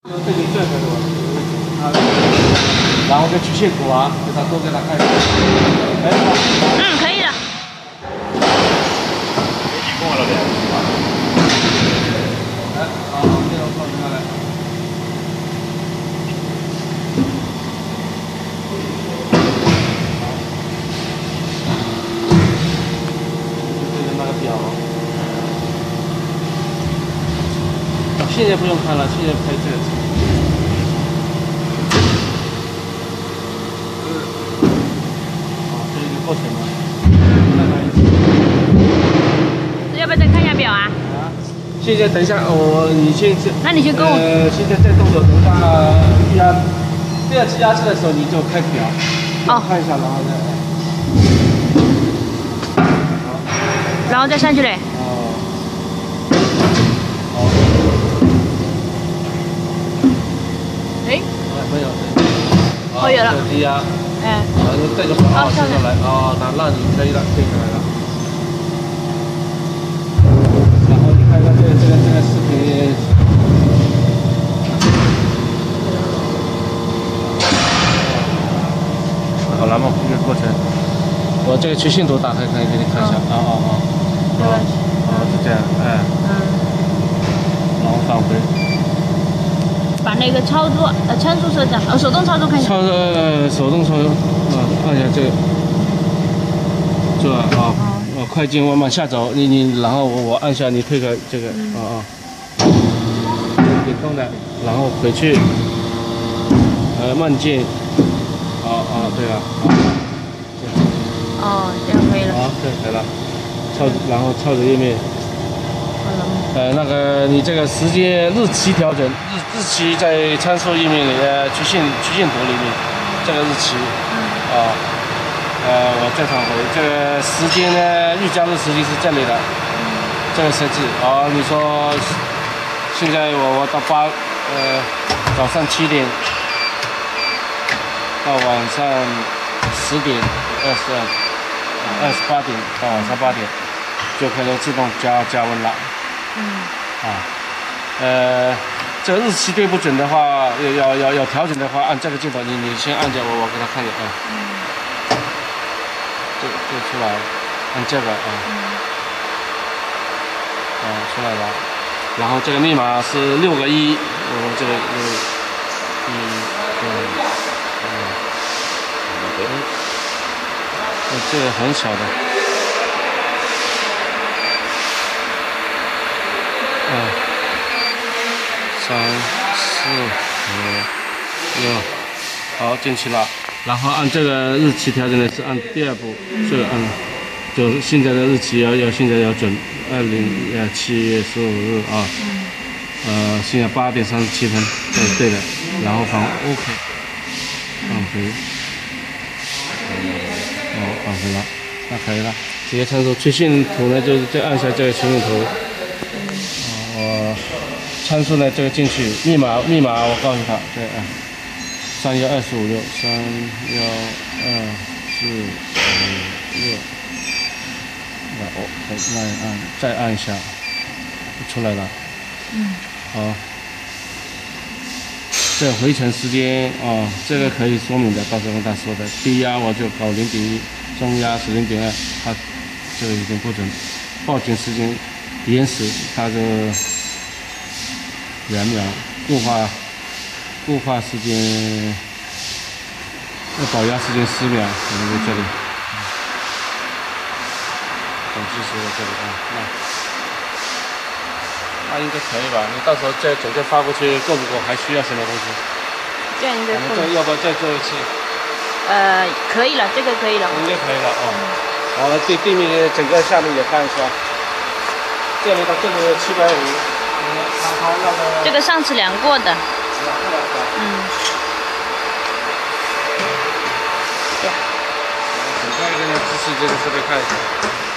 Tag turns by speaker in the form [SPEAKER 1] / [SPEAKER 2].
[SPEAKER 1] 对你最合适我，然后跟曲线图啊，给他都给他看一下。
[SPEAKER 2] 可以了。
[SPEAKER 3] 没几公了呗。
[SPEAKER 1] 来，好，这个放下来。对着那个表。现在不用看了，现在拍这个车。这一个过程嘛。再来一次。
[SPEAKER 2] 要不要再看一下表啊？
[SPEAKER 1] 现在等一下，你先。
[SPEAKER 2] 那你先跟我。
[SPEAKER 1] 现在在动手，等下压第二次压制的时候你就开表。哦。看一下，然后再。
[SPEAKER 2] 然后再上去嘞。哎，
[SPEAKER 1] 没有，
[SPEAKER 2] 哦，有了。
[SPEAKER 1] 低压，你带着上来，那你可以了，可以来了。然后你看看这个视频，好了嘛，这个过程，我这个曲线图打开可以给你看一下，是这样，然后返回。
[SPEAKER 2] 把那个操作参数设置，手动操作看一下。
[SPEAKER 1] 手动操作，按一下这个，快进往下走，你然后我按下你推开这个，点动的，然后回去，慢进，对了，
[SPEAKER 2] 这样可以了。
[SPEAKER 1] 好，这可以了，然后操作页面。那个你这个时间日期调整，日期在参数页面里，曲线图里面，这个日期，我再返回，这个时间呢，预加热时间是这里的，这个设置，你说现在我到早上7点到晚上10点28点到晚上8点，就可能自动加温了。这个日期对不准的话，要调整的话，按这个镜头，你先按着我给他看一下，就出来了，按这个出来了，然后这个密码是6个1，我这个这个很小的。3、4、5、6，好，进去了。然后按这个日期调整的是按第2步，这个按，就是现在的日期现在要准，7月15日啊，现在8点37分，对的。然后返 OK， 返回，返回了，那可以了。直接参数曲线图呢，就是再按下这个曲线图。参数呢，这个进去，密码我告诉他，对，3124563122456，再按一下，出来了，好，这回程时间这个可以说明的，到时候跟他说的，低压我就搞0.1，中压是0.2，它这个已经不准，报警时间延时，它这个2秒，固化时间，保压时间10秒，我们在这里，总计时在这里那应该可以吧？你到时候再整个发过去够不够？还需要什么东西？
[SPEAKER 2] 这样应该够。
[SPEAKER 1] 要不要再做一次？
[SPEAKER 2] 可以了，这个可以了。
[SPEAKER 1] 应该可以了然后地面整个下面也看一下，这里到这里750。
[SPEAKER 2] 这个上次量过的。
[SPEAKER 1] 很快给你支持这个设备看一下。